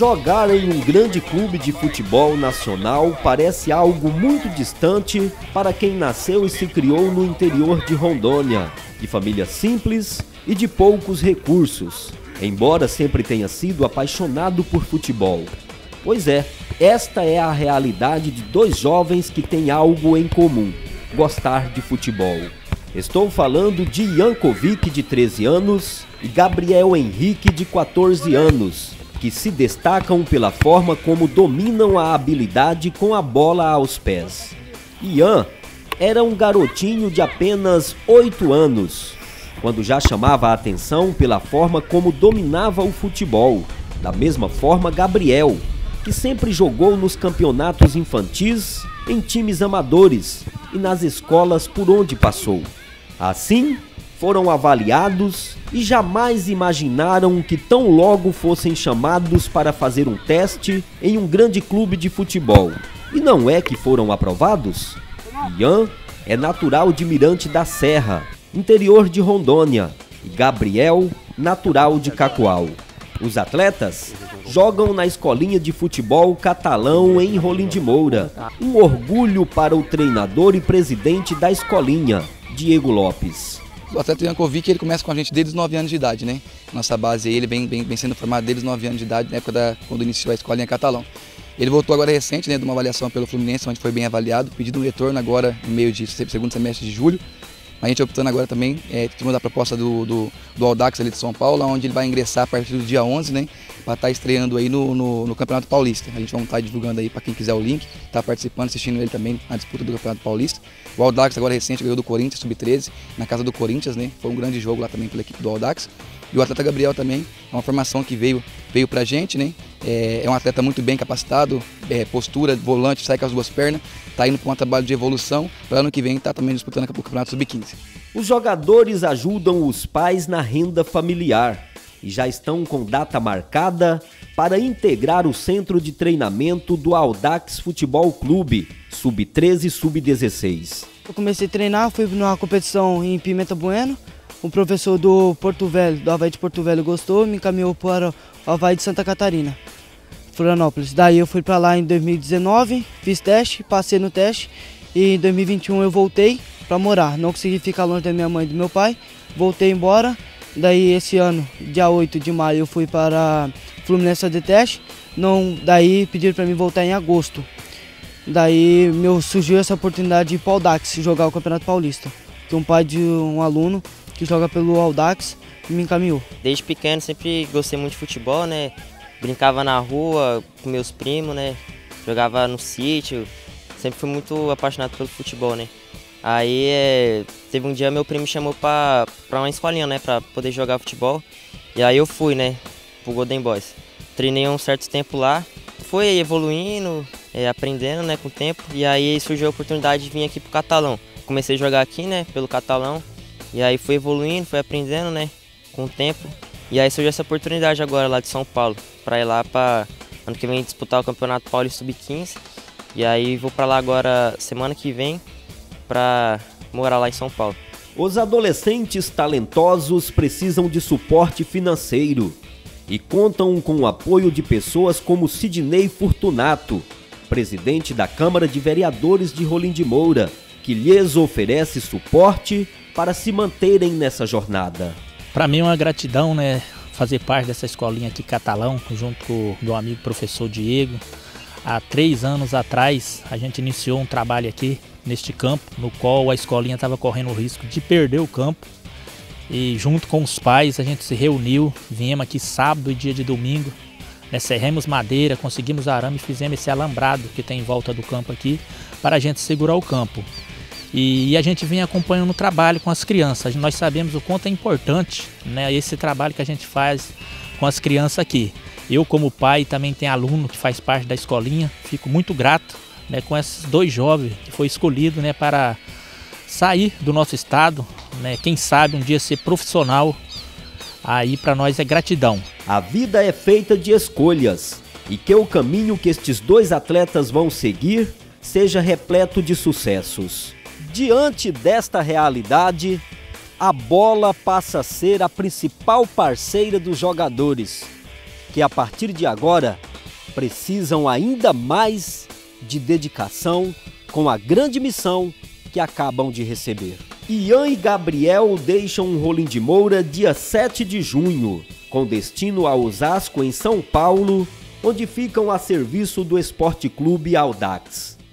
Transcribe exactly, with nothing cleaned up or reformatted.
Jogar em um grande clube de futebol nacional parece algo muito distante para quem nasceu e se criou no interior de Rondônia, de família simples e de poucos recursos, embora sempre tenha sido apaixonado por futebol. Pois é, esta é a realidade de dois jovens que têm algo em comum: gostar de futebol. Estou falando de Ian Kovic, de treze anos, e Gabriel Henrique, de quatorze anos, que se destacam pela forma como dominam a habilidade com a bola aos pés. Ian era um garotinho de apenas oito anos, quando já chamava a atenção pela forma como dominava o futebol. Da mesma forma, Gabriel, que sempre jogou nos campeonatos infantis, em times amadores e nas escolas por onde passou. Assim, foram avaliados e jamais imaginaram que tão logo fossem chamados para fazer um teste em um grande clube de futebol. E não é que foram aprovados? Ian é natural de Mirante da Serra, interior de Rondônia, e Gabriel, natural de Cacoal. Os atletas jogam na escolinha de futebol Catalão em Rolim de Moura. Um orgulho para o treinador e presidente da escolinha, Diego Lopes. O atleta Ian Kovic, ele começa com a gente desde os nove anos de idade, né? Nossa base, ele vem, vem, vem sendo formado desde os nove anos de idade, na época da, quando iniciou a escolinha Catalão. Ele voltou agora recente, né, de uma avaliação pelo Fluminense, onde foi bem avaliado, pedido um retorno agora no meio de segundo semestre de julho. A gente optando agora também, é, tivemos a proposta do, do, do Audax ali de São Paulo, onde ele vai ingressar a partir do dia onze, né, para estar estreando aí no, no, no Campeonato Paulista. A gente vai estar divulgando aí para quem quiser o link, está participando, assistindo ele também na disputa do Campeonato Paulista. O Audax agora recente ganhou do Corinthians, sub treze, na casa do Corinthians, né, foi um grande jogo lá também pela equipe do Audax. E o atleta Gabriel também, é uma formação que veio, veio pra gente, né? É, é um atleta muito bem capacitado, é, postura, volante, sai com as duas pernas, tá indo para um trabalho de evolução, para ano que vem tá também disputando o Campeonato sub quinze. Os jogadores ajudam os pais na renda familiar e já estão com data marcada para integrar o centro de treinamento do Audax Futebol Clube, sub treze e sub dezesseis. Eu comecei a treinar, fui numa competição em Pimenta Bueno. O professor do Porto Velho, do Avaí de Porto Velho, gostou, me encaminhou para o Avaí de Santa Catarina, Florianópolis. Daí eu fui para lá em dois mil e dezenove, fiz teste, passei no teste e em dois mil e vinte e um eu voltei para morar. Não consegui ficar longe da minha mãe e do meu pai, voltei embora. Daí esse ano, dia oito de maio, eu fui para Fluminense fazer teste. Não, daí pediram para mim voltar em agosto. Daí meu, surgiu essa oportunidade de ir para o Audax jogar o Campeonato Paulista, que um pai de um aluno que joga pelo Audax me encaminhou. Desde pequeno sempre gostei muito de futebol, né? Brincava na rua com meus primos, né? Jogava no sítio. Sempre fui muito apaixonado pelo futebol, né? Aí é, teve um dia meu primo me chamou pra, pra uma escolinha, né? Pra poder jogar futebol. E aí eu fui, né? Pro Golden Boys. Treinei um certo tempo lá. Foi evoluindo, é, aprendendo, né? Com o tempo. E aí surgiu a oportunidade de vir aqui pro Catalão. Comecei a jogar aqui, né? Pelo Catalão. E aí fui evoluindo, fui aprendendo, né, com o tempo. E aí surgiu essa oportunidade agora lá de São Paulo, para ir lá para ano que vem disputar o Campeonato Paulista sub quinze. E aí vou para lá agora semana que vem para morar lá em São Paulo. Os adolescentes talentosos precisam de suporte financeiro e contam com o apoio de pessoas como Sidney Fortunato, presidente da Câmara de Vereadores de Rolim de Moura, que lhes oferece suporte para se manterem nessa jornada. Para mim é uma gratidão, né, fazer parte dessa escolinha aqui Catalão, junto com o meu amigo professor Diego. Há três anos atrás a gente iniciou um trabalho aqui neste campo, no qual a escolinha estava correndo o risco de perder o campo. E junto com os pais a gente se reuniu, viemos aqui sábado e dia de domingo, né, serremos madeira, conseguimos arame e fizemos esse alambrado que tem em volta do campo aqui, para a gente segurar o campo. E a gente vem acompanhando o trabalho com as crianças. Nós sabemos o quanto é importante, né, esse trabalho que a gente faz com as crianças aqui. Eu, como pai, também tenho aluno que faz parte da escolinha. Fico muito grato, né, com esses dois jovens que foi escolhido, né, para sair do nosso estado, né, quem sabe um dia ser profissional. Aí para nós é gratidão. A vida é feita de escolhas e que o caminho que estes dois atletas vão seguir seja repleto de sucessos. Diante desta realidade, a bola passa a ser a principal parceira dos jogadores, que a partir de agora precisam ainda mais de dedicação com a grande missão que acabam de receber. Ian e Gabriel deixam um Rolim de Moura dia sete de junho, com destino a Osasco, em São Paulo, onde ficam a serviço do Esporte Clube Audax.